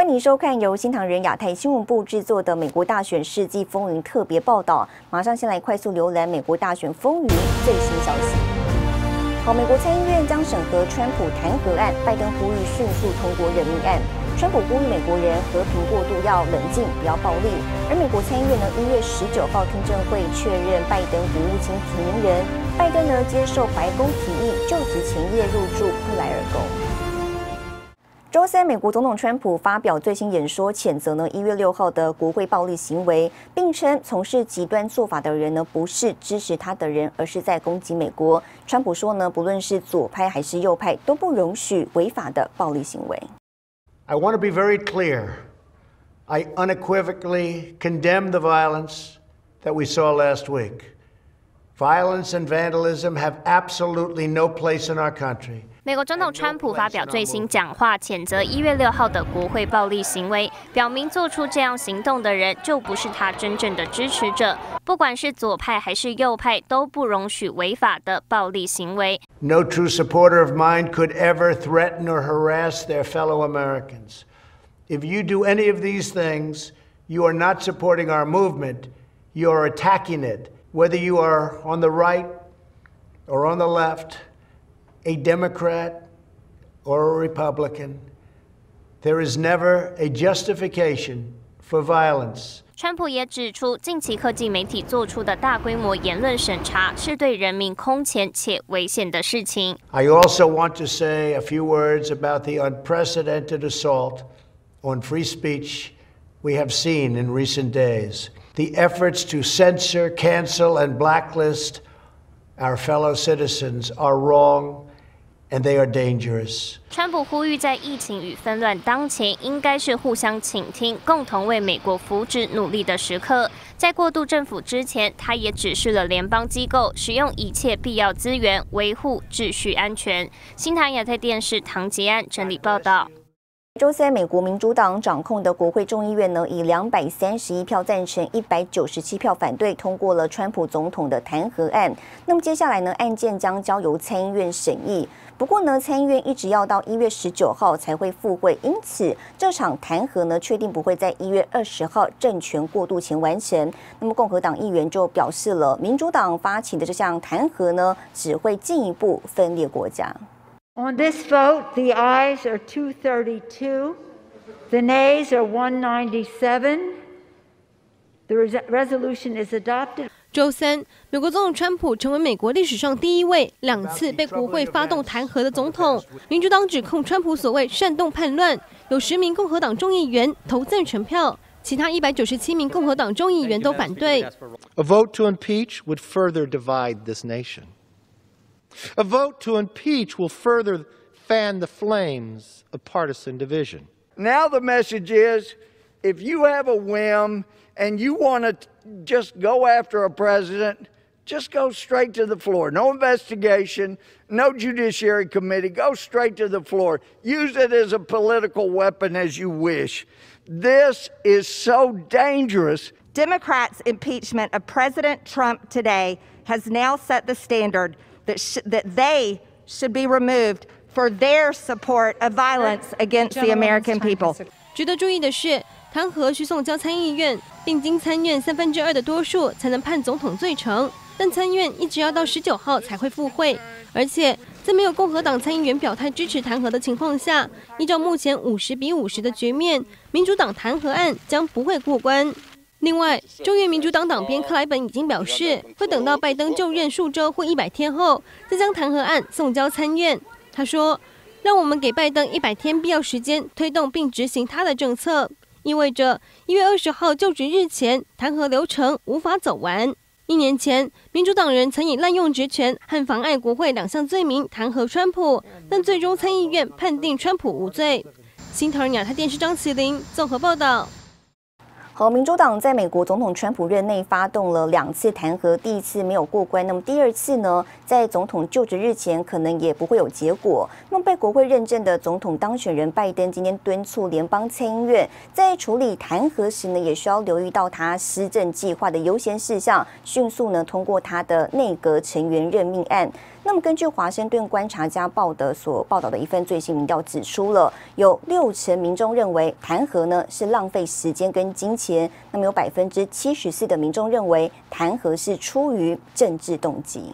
欢迎收看由新唐人亚太新闻部制作的《美国大选世纪风云》特别报道。马上先来快速浏览美国大选风云最新消息。好，美国参议院将审核川普弹劾案，拜登呼吁迅速通过任命案。川普呼吁美国人和平过渡，要冷静，不要暴力。而美国参议院呢，1月19号听证会确认拜登国务卿提名人，拜登呢接受白宫提议，就职前夜入住布莱尔宫。周三，美国总统川普发表最新演说，谴责1月6号的国会暴力行为，并称从事极端做法的人呢，不是支持他的人，而是在攻击美国。川普说呢，不论是左派还是右派，都不容许违法的暴力行为。 I want to be very clear. I unequivocally condemn the violence that we saw last week. Violence and vandalism have absolutely no place in our country. 美国总统川普发表最新讲话，谴责1月6号的国会暴力行为，表明做出这样行动的人就不是他真正的支持者。不管是左派还是右派，都不容许违法的暴力行为。 No true supporter of mine could ever threaten or harass their fellow Americans. If you do any of these things, you are not supporting our movement. You are attacking it. Whether you are on the right or on the left, a Democrat or a Republican, there is never a justification for violence. 川普也指出，近期科技媒体做出的大规模言论审查是对人民空前且危险的事情。 I also want to say a few words about the unprecedented assault on free speech we have seen in recent days. The efforts to censor, cancel, and blacklist our fellow citizens are wrong, and they are dangerous. 川普呼吁，在疫情与纷乱当前，应该是互相倾听，共同为美国福祉努力的时刻。在过渡政府之前，他也指示了联邦机构使用一切必要资源，维护秩序安全。新唐亚太电视唐杰安整理报道。 周三，美国民主党掌控的国会众议院呢，以231票赞成、197票反对，通过了川普总统的弹劾案。那么接下来呢，案件将交由参议院审议。不过呢，参议院一直要到1月19号才会复会，因此这场弹劾呢，确定不会在1月20号政权过渡前完成。那么共和党议员就表示了，民主党发起的这项弹劾呢，只会进一步分裂国家。 On this vote, the ayes are 232, the nays are 197. The resolution is adopted. 周三，美国总统川普成为美国历史上第一位2次被国会发动弹劾的总统。民主党指控川普所谓煽动叛乱，有10名共和党众议员投赞成票，其他197名共和党众议员都反对。 A vote to impeach would further divide this nation. A vote to impeach will further fan the flames of partisan division. Now the message is, if you have a whim and you want to just go after a president, just go straight to the floor. No investigation, no judiciary committee. Go straight to the floor. Use it as a political weapon as you wish. This is so dangerous. Democrats' impeachment of President Trump today has now set the standard that they should be removed for their support of violence against the American people. 值得注意的是，弹劾需送交参议院，并经参院2/3的多数才能判总统罪成。但参院一直要到19号才会复会，而且在没有共和党参议员表态支持弹劾的情况下，依照目前50比50的局面，民主党弹劾案将不会过关。另外，众院民主党党鞭克莱本已经表示，会等到拜登就任数周或100天后，再将弹劾案送交参院。他说：“让我们给拜登100天必要时间推动并执行他的政策，意味着1月20号就职日前，弹劾流程无法走完。1年前，民主党人曾以滥用职权和妨碍国会2项罪名弹劾川普，但最终参议院判定川普无罪。”新唐人亚太电视张麒麟综合报道。 好，民主党在美国总统川普任内发动了2次弹劾，第一次没有过关，那么第2次呢，在总统就职日前可能也不会有结果。那么被国会认证的总统当选人拜登今天敦促联邦参议院在处理弹劾时呢，也需要留意到他施政计划的优先事项，迅速呢通过他的内阁成员任命案。那么根据华盛顿观察家所报道的一份最新民调指出了，有60%民众认为弹劾呢是浪费时间跟金钱，那么有74%的民众认为弹劾是出于政治动机。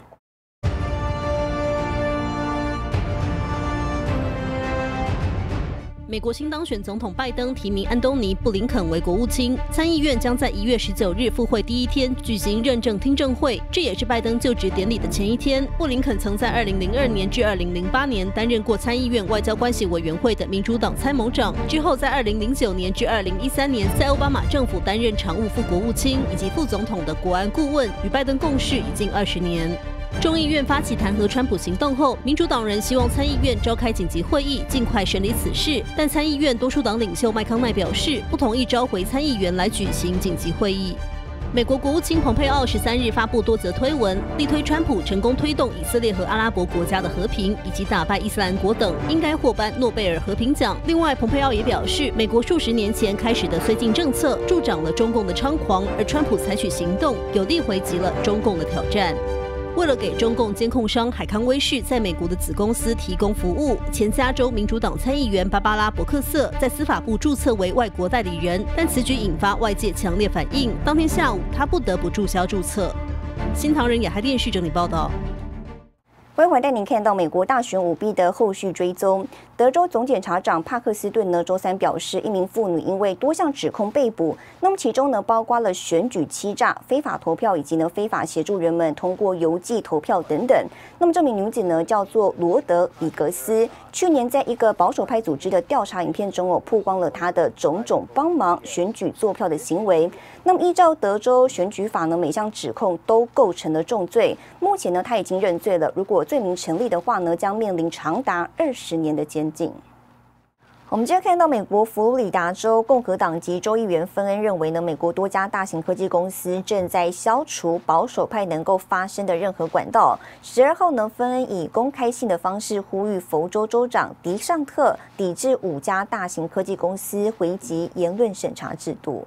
美国新当选总统拜登提名安东尼·布林肯为国务卿，参议院将在1月19日复会第一天举行认证听证会，这也是拜登就职典礼的前一天。布林肯曾在2002年至2008年担任过参议院外交关系委员会的民主党参谋长，之后在2009年至2013年在奥巴马政府担任常务副国务卿以及副总统的国安顾问，与拜登共事已近20年。众议院发起弹劾川普行动后，民主党人希望参议院召开紧急会议，尽快审理此事。但参议院多数党领袖麦康奈表示，不同意召回参议员来举行紧急会议。美国国务卿蓬佩奥13日发布多则推文，力推川普成功推动以色列和阿拉伯国家的和平，以及打败伊斯兰国等，应该获颁诺贝尔和平奖。另外，蓬佩奥也表示，美国数十年前开始的绥靖政策助长了中共的猖狂，而川普采取行动，有力回击了中共的挑战。为了给中共监控商海康威视在美国的子公司提供服务，前加州民主党参议员芭芭拉·伯克瑟在司法部注册为外国代理人，但此举引发外界强烈反应。当天下午，他不得不注销注册。新唐人亚太电视整理报道。 欢迎回来带您看到美国大选舞弊的后续追踪。德州总检察长帕克斯顿呢，周三表示，一名妇女因为多项指控被捕，那么其中呢，包括了选举欺诈、非法投票以及呢非法协助人们通过邮寄投票等等。那么这名女子呢，叫做罗德里格斯，去年在一个保守派组织的调查影片中曝光了她的种种帮忙选举作票的行为。那么依照德州选举法呢，每项指控都构成了重罪。目前呢，她已经认罪了。如果罪名成立的话呢，将面临长达20年的监禁。我们今天看到，美国佛罗里达州共和党籍州议员芬恩认为呢，美国多家大型科技公司正在消除保守派能够发声的任何管道。12号呢，芬恩以公开信的方式呼吁佛州州长迪尚特抵制5家大型科技公司回击言论审查制度。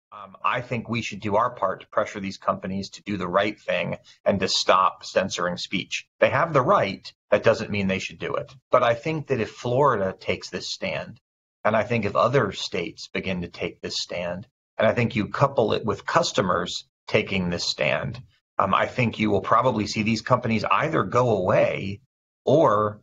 I think we should do our part to pressure these companies to do the right thing and to stop censoring speech. They have the right. That doesn't mean they should do it. But I think that if Florida takes this stand, and I think if other states begin to take this stand, and I think you couple it with customers taking this stand, I think you will probably see these companies either go away or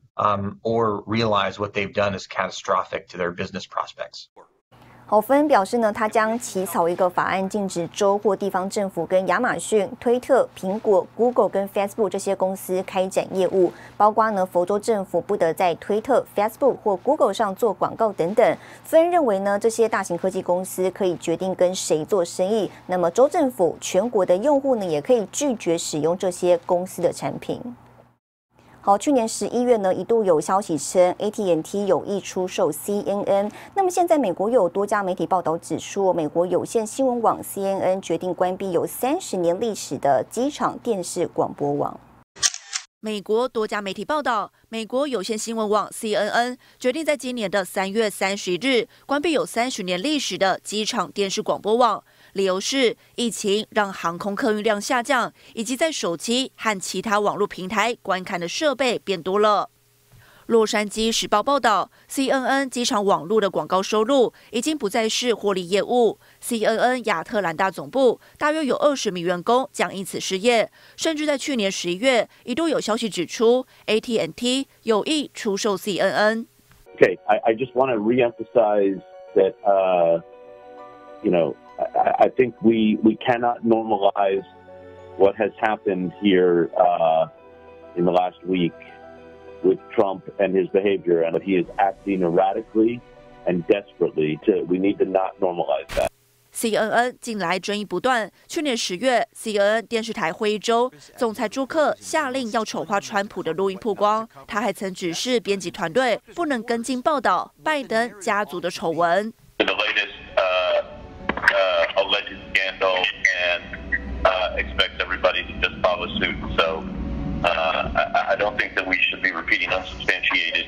realize what they've done is catastrophic to their business prospects. 好，芬恩表示呢，他将起草一个法案，禁止州或地方政府跟亚马逊、推特、苹果、Google 跟 Facebook 这些公司开展业务，包括呢，佛州政府不得在推特、Facebook 或 Google 上做广告等等。芬恩认为呢，这些大型科技公司可以决定跟谁做生意，那么州政府、全国的用户呢，也可以拒绝使用这些公司的产品。好，去年11月呢，一度有消息称 AT&T 有意出售 CNN。那么现在美国又有多家媒体报道指出，美国有线新闻网 CNN 决定关闭有30年历史的机场电视广播网。 美国多家媒体报道，美国有线新闻网 CNN 决定在今年的3月31日关闭有30年历史的机场电视广播网。理由是疫情让航空客运量下降，以及在手机和其他网络平台观看的设备变多了。洛杉矶时报报道 ，CNN 机场网络的广告收入已经不再是获利业务。CNN 亚特兰大总部大约有20名员工将因此失业，甚至在去年11月一度有消息指出 ，AT&T 有意出售 CNN。 Okay, I just want to reemphasize that, I think we cannot normalize what has happened here in the last week with Trump and his behavior, and that he is acting erratically and desperately. We need to not normalize that. CNN 近来争议不断。去年10月 ，CNN 电视台会议中，总裁朱克下令要丑化川普的录音曝光。他还曾指示编辑团队不能跟进报道拜登家族的丑闻。 The latest expects everybody to just follow suit. So I don't think that we should be repeating unsubstantiated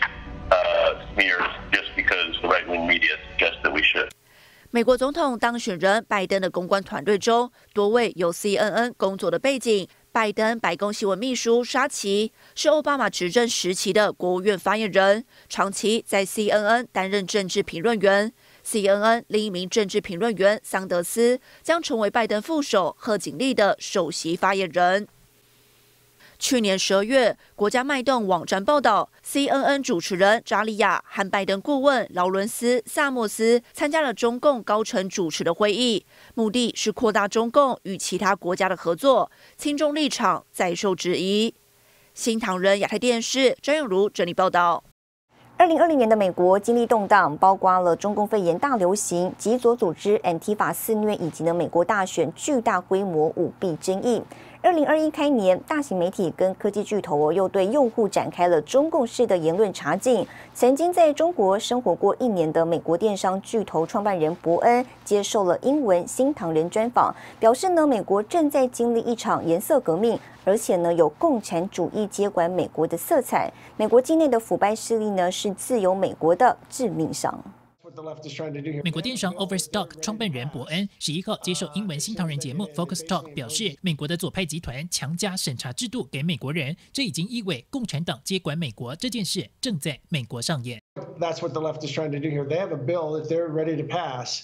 smears just because the right-wing media suggests that we should. 美国总统当选人拜登的公关团队中，多位有 CNN 工作的背景。拜登白宫新闻秘书沙奇是奥巴马执政时期的国务院发言人，长期在 CNN 担任政治评论员。CNN 另一名政治评论员桑德斯将成为拜登副手贺锦丽的首席发言人。去年12月，国家脉动网站报道 ，CNN 主持人扎利亚和拜登顾问劳伦斯·萨默斯参加了中共高层主持的会议，目的是扩大中共与其他国家的合作，亲中立场再受质疑。新唐人亚太电视张永如整理报道。 2020年的美国经历动荡，包括了中共肺炎大流行、极左组织 Antifa 肆虐，以及呢美国大选巨大规模舞弊争议。2021开年，大型媒体跟科技巨头又对用户展开了中共式的言论查禁。曾经在中国生活过1年的美国电商巨头创办人伯恩接受了英文新唐人专访，表示呢，美国正在经历一场颜色革命，而且呢有共产主义接管美国的色彩。美国境内的腐败势力呢是自由美国的致命伤。 美国电商 Overstock 创办人伯恩11号接受英文新唐人节目 Focus Talk 表示，美国的左派集团强加审查制度给美国人，这已经意味共产党接管美国这件事正在美国上演。 That's what the left is trying to do here. They have a bill that they're ready to pass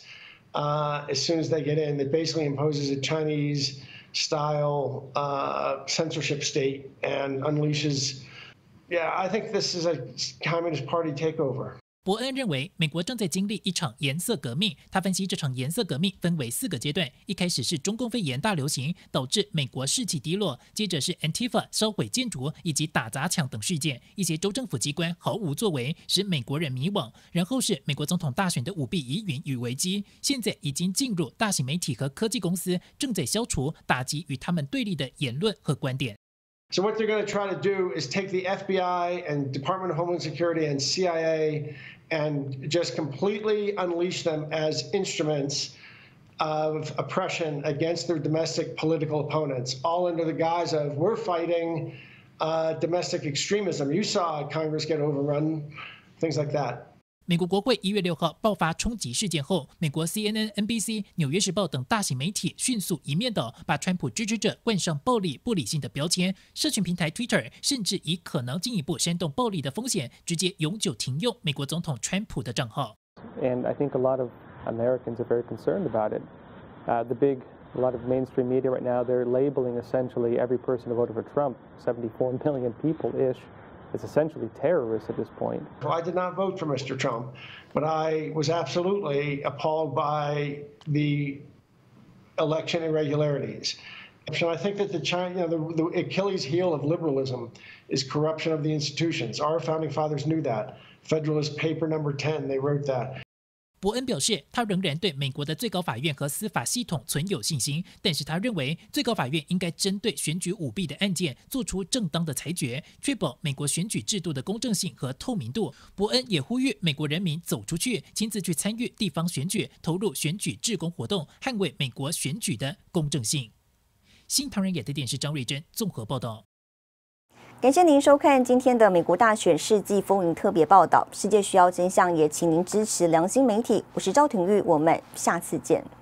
as soon as they get in that basically imposes a Chinese-style censorship state and unleashes. Yeah, I think this is a Communist Party takeover. 伯恩认为，美国正在经历一场颜色革命。他分析，这场颜色革命分为4个阶段：一开始是中共肺炎大流行，导致美国士气低落；接着是 Antifa 烧毁建筑以及打砸抢等事件，一些州政府机关毫无作为，使美国人迷惘；然后是美国总统大选的舞弊疑云与危机，现在已经进入大型媒体和科技公司正在消除、打击与他们对立的言论和观点。 So what they're going to try to do is take the FBI and Department of Homeland Security and CIA and just completely unleash them as instruments of oppression against their domestic political opponents, all under the guise of we're fighting domestic extremism. You saw Congress get overrun, things like that. 美国国会1月6号爆发冲击事件后，美国 CNN、NBC、纽约时报等大型媒体迅速一面倒把川普支持者冠上暴力、不理性的标签。社群平台 Twitter 甚至以可能进一步煽动暴力的风险，直接永久停用美国总统川普的账号。 And I think a lot of Americans are very concerned about it. A lot of mainstream media right now, they're labeling essentially every person who voted for Trump, 74 million people-ish. It's essentially terrorists at this point. Well, I did not vote for Mr. Trump, but I was absolutely appalled by the election irregularities. And I think that the Achilles heel of liberalism is corruption of the institutions. Our founding fathers knew that. Federalist Paper No. 10, they wrote that. 伯恩表示，他仍然对美国的最高法院和司法系统存有信心，但是他认为最高法院应该针对选举舞弊的案件做出正当的裁决，确保美国选举制度的公正性和透明度。伯恩也呼吁美国人民走出去，亲自去参与地方选举，投入选举志工活动，捍卫美国选举的公正性。新唐人亚太电视张瑞珍综合报道。 感谢您收看今天的美国大选世纪风云特别报道。世界需要真相，也请您支持良心媒体。我是赵廷玉，我们下次见。